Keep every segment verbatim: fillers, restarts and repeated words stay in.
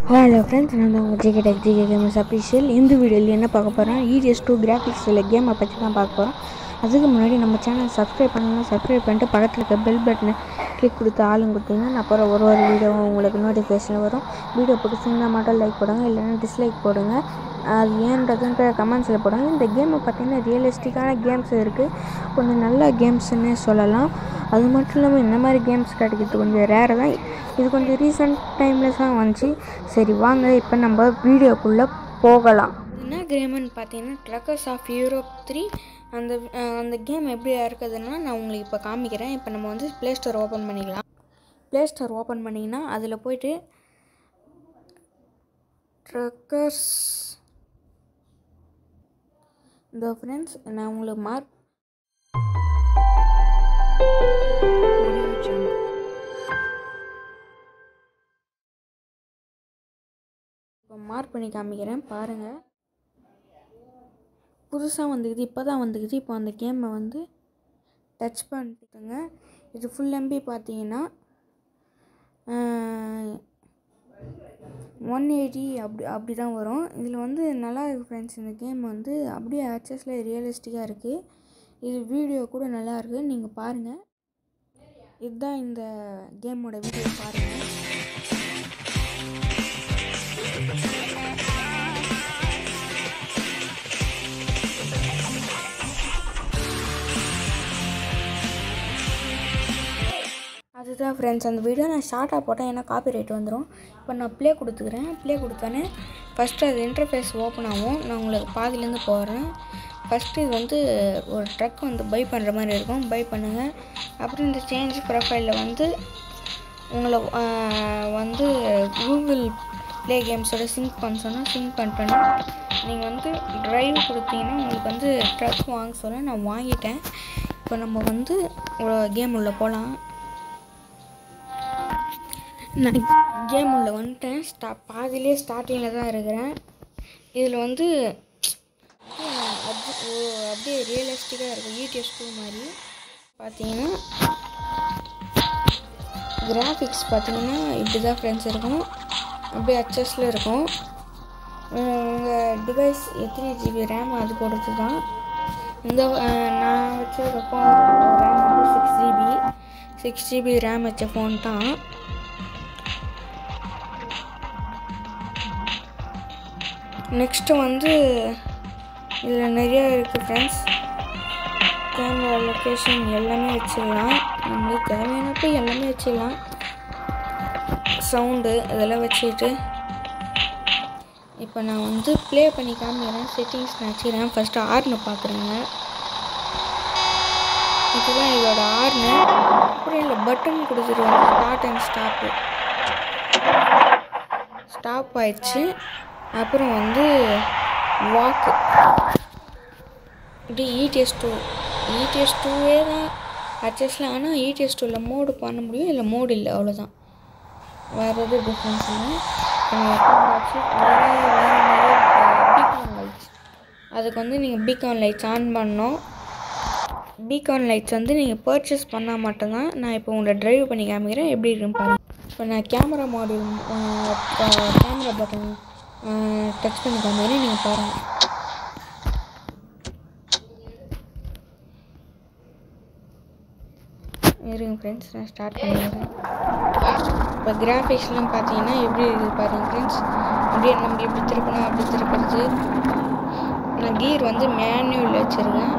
Hello friends, நான் தான் உங்கள் GK tech GK gamers official. இந்த வீடியோவில் என்ன பார்க்க போகிறோம், இடிஎஸ் டூ கிராஃபிக்ஸில் கேமை பற்றி தான் பார்க்க போகிறோம். அதுக்கு முன்னாடி நம்ம சேனல் சப்ஸ்கிரைப் பண்ணலாம். சப்ஸ்கிரைப் பண்ணிட்டு பக்கத்தில் இருக்க பெல் பட்டனை கிளிக் கொடுத்து ஆளுங்க கொடுத்தீங்கன்னா நான் அப்புறம் ஒரு ஒரு வீடியோவும் உங்களுக்கு நோட்டிஃபிகேஷன் வரும். வீடியோ பிடிச்சிங்கன்னா மட்டும் லைக் போடுங்க, இல்லைன்னா டிஸ்லைக் போடுங்க. அது ஏன்றதுன்ற கமெண்ட்ஸில் போடுங்க. இந்த கேமை பார்த்திங்கன்னா ரியலிஸ்டிக்கான கேம்ஸ் இருக்குது, கொஞ்சம் நல்ல கேம்ஸ்ன்னு சொல்லலாம். அது மட்டும் இல்லாமல் இந்த மாதிரி கேம்ஸ் கிடைக்கிறது கொஞ்சம் ரேர் தான். இது கொஞ்சம் ரீசெண்ட் டைமில் தான் வந்துச்சு. சரி வாங்க இப்போ நம்ம வீடியோக்குள்ளே போகலாம். என்ன கேம்னு பார்த்தீங்கன்னா ட்ரக்கர்ஸ் ஆஃப் யூரோப் த்ரீ. அந்த அந்த கேம் எப்படி இருக்குதுன்னா நான் உங்களுக்கு இப்போ காமிக்கிறேன். இப்போ நம்ம வந்து ப்ளே ஸ்டோர் ஓப்பன் பண்ணிக்கலாம். ப்ளே ஸ்டோர் ஓப்பன் பண்ணிங்கன்னா அதில் போய்ட்டு ட்ரக்கர்ஸ் இந்த ஃப்ரெண்ட்ஸ் நான் உங்களுக்கு மார்க் இப்போ மார்க் பண்ணி காமிக்கிறேன் பாருங்கள். புதுசாக வந்துக்குது, இப்போ தான் வந்துக்குது. இப்போ அந்த கேமை வந்து டச் பண்ணிட்டுங்க. இது ஃபுல் எம்பி பார்த்தீங்கன்னா ஒன் எயிட்டி அப்படி அப்படி தான் வரும். இதில் வந்து நல்லா இருக்குது ஃப்ரெண்ட்ஸ். இந்த கேம் வந்து அப்படியே ஆக்சஸில் ரியலிஸ்டிக்காக இருக்குது. இது வீடியோ கூட நல்லா இருக்குது, நீங்கள் பாருங்கள். இதுதான் இந்த கேமோட வீடியோ பாருங்கள். அதுதான் ஃப்ரெண்ட்ஸ் அந்த வீடியோ நான் ஷார்ட்டாக போட்டேன், ஏன்னா காப்பி ரைட் வந்துடும். இப்போ நான் ப்ளே கொடுத்துக்கிறேன். ப்ளே கொடுத்தோன்னே ஃபஸ்ட்டு அது இன்டர்ஃபேஸ் ஓப்பன் ஆகும். நான் உங்களுக்கு பாதிலேருந்து போடுறேன். ஃபஸ்ட்டு இது வந்து ஒரு ட்ரக் வந்து பை பண்ணுற மாதிரி இருக்கும், பை பண்ணுங்கள். அப்புறம் இந்த சேஞ்ச் ப்ரொஃபைலில் வந்து உங்களை வந்து கூகுள் ப்ளே கேம்ஸோட சிங்க் பண்ண சொன்னால் சிங்க் பண்ணிட்டோன்னா நீங்கள் வந்து ட்ரைவ் கொடுத்தீங்கன்னா உங்களுக்கு வந்து ட்ரக் வாங்க சொல்ல நான் வாங்கிட்டேன். இப்போ நம்ம வந்து ஒரு கேம் உள்ள போகலாம். நான் கேம் உள்ள வந்துட்டேன். ஸ்டா பாதிலே ஸ்டார்டிங்கில் தான் இருக்கிறேன். இதில் வந்து அப்படியே ரியலிஸ்டிக்காக இருக்கும், இடிஎஸ் டூ மாதிரி. பார்த்தீங்கன்னா கிராஃபிக்ஸ் பார்த்தீங்கன்னா இப்படி தான் ஃப்ரெண்ட்ஸ் இருக்கும், அப்படியே ஹெச்எஸில் இருக்கும். உங்கள் டிவைஸ் எத்தனை ஜிபி ரேம் அது பொறுத்து தான். இந்த நான் வச்ச ஃபோன் ரேம் வந்து six GB six GB RAM வச்ச ஃபோன் தான். நெக்ஸ்ட்டு வந்து இதில் நிறையா இருக்குது ஃப்ரெண்ட்ஸ். கேமரா லொக்கேஷன் எல்லாமே வச்சிடலாம், நம்மளுக்கு தேவையானப்போ எல்லாமே வச்சிடலாம். சவுண்டு இதெல்லாம் வச்சுட்டு இப்போ நான் வந்து ப்ளே பண்ணி காமிக்கிறேன். செட்டிங்ஸ் நான் வச்சுக்கிறேன். ஃபஸ்ட்டு ஆர்னு பார்க்குறேங்க. இதுதான் இதோட ஆர்னு. அப்புறம் இல்லை பட்டன் கொடுத்துருவாங்க, ஸ்டார்ட் அண்ட் ஸ்டாப்பு. ஸ்டாப் ஆயிடுச்சு. அப்புறம் வந்து வாக்கு இப்படி இடிஎஸ் டூ இடிஎஸ் டூவே தான் ஹெச்எஸில். ஆனால் இடிஎஸ் டூவில் மோடு பண்ண முடியும், இல்லை மோடு இல்லை, அவ்வளோதான். வேறு எதுவும் டிஃப்ரென்ஸ் இல்லை. வச்சு வேறு வேறு நிறைய பீகான் லைட்ஸ், அதுக்கு வந்து நீங்கள் பீகான் லைட்ஸ் ஆன் பண்ணணும். பீகான் லைட்ஸ் வந்து நீங்கள் பர்ச்சேஸ் பண்ணால் மட்டும்தான். நான் இப்போ உங்களை ட்ரைவ் பண்ணி காமிக்கிறேன் எப்படி இருக்குன்னு பாருங்கள். இப்போ நான் camera module camera button touch பண்ணி காமிக்கிறேன், நீங்கள் பாருங்கள். இருங்க ஃப்ரெண்ட்ஸ், நான் ஸ்டார்ட் பண்ணிடுறேன். இப்போ கிராஃபிக்ஸ்லாம் பார்த்தீங்கன்னா எப்படி இருக்குது பாருங்கள் ஃப்ரெண்ட்ஸ். அப்படியே நம்ம எப்படி திருப்பணும் அப்படி திருப்புறது. நான் கீர் வந்து மேனுவல் வச்சுருக்கேன்.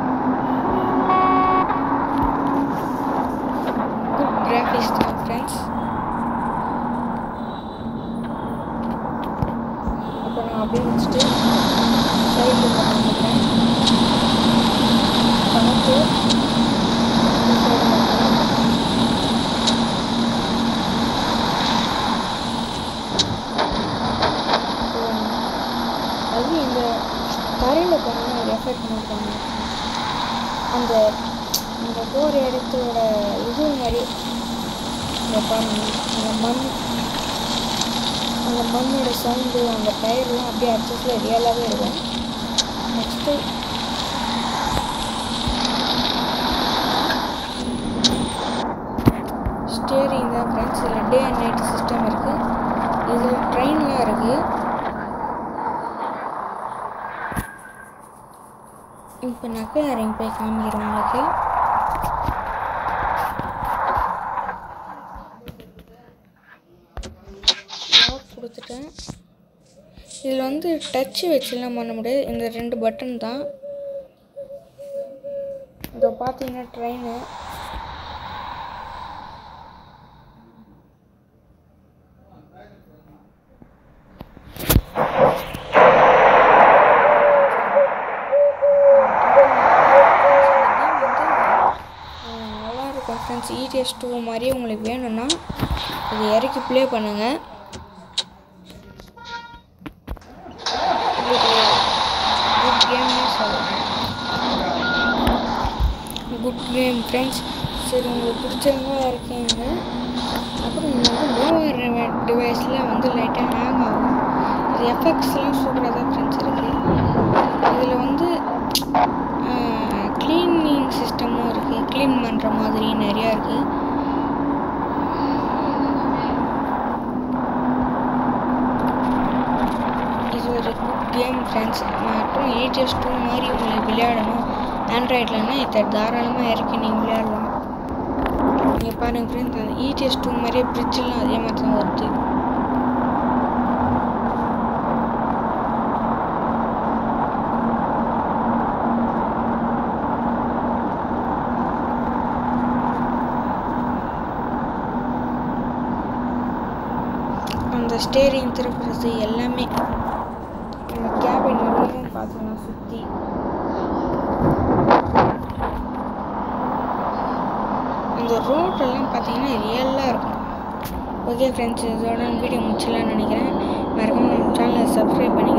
குட் கிராஃபிக்ஸ் தான் ஃப்ரெண்ட்ஸ். இப்போ நான் அப்படியே வச்சுட்டு சைடில் பண்ணிக்கிறேன். பார்த்து அது இந்த தரையில் போனால் ஒரு எஃபெக்ட் பண்ணிருக்காங்க. அந்த இந்த போகிற இடத்தோட இது மாதிரி இந்த பாருங்கள், அந்த மண் அந்த மண்ணோட சவுண்டு, அந்த டயர்லாம் அப்படியே அச்சஸில் ரியலாகவே இருக்கும். நெக்ஸ்ட்டு ஸ்டேரிங் தான் ஃப்ரெண்ட்ஸ். இதில் டே அண்ட் நைட் சிஸ்டம் இருக்குது. இதில் ட்ரெயின் இருக்குது. இப்போ நக்கல் இறங்கி போய் காமிக்கிறேன் உங்களுக்கு. லாக் கொடுத்துட்டேன். இதில் வந்து டச்சு வச்சுலாம் பண்ண முடியாது, இந்த ரெண்டு பட்டன் தான். இதோ பார்த்தீங்கன்னா ட்ரெயினு நல்லா இருக்கும் ஃப்ரெண்ட்ஸ். இடிஎஸ் டூ மாதிரியே உங்களுக்கு வேணும்னா இது இறக்கி ப்ளே பண்ணுங்கள். குட் கேம்னே சொல்லலாம். Good game friends. சரி, உங்களுக்கு பிடிச்சவங்க இருக்கீங்க. அப்புறம் இது வந்து லோவர் டிவைஸில் வந்து லைட்டாக ஹேங் ஆகும். இது எஃபெக்ட்ஸ்லாம் சூப்பராக தான் ஃப்ரெண்ட்ஸ் இருக்குது. இதில் வந்து க்ளீனிங் சிஸ்டமும் இருக்குது, க்ளீன் பண்ணுற மாதிரி நிறையா இருக்குது. இது ஒரு குட் கேம் ஃப்ரெண்ட்ஸ். மற்றும் இடிஎஸ் டூ மாதிரி உங்களுக்கு விளையாடணும் ஆண்ட்ராய்ட்லன்னா இதை தாராளமாக இறக்கி நீங்கள் விளையாடலாம். நீங்கள் பாருங்கள் ஃப்ரெண்ட்ஸ், அந்த இடிஎஸ் டூ மாதிரியே பிரிட்ஜெலாம் அதே மாதிரி தான் வருது. அந்த ஸ்டேரிங் திருப்புறது எல்லாமே நம்ம கேபின் உள்ளேயும் பார்த்தோம்னா சுற்றி அந்த ரோட்டெல்லாம் பார்த்தீங்கன்னா ரியலாக இருக்கும். ஓகே ஃப்ரெண்ட்ஸ், இதோட வீடியோ முடிச்சிடலான்னு நினைக்கிறேன். மறக்காம நம்ம சேனலை சப்ஸ்கிரைப் பண்ணி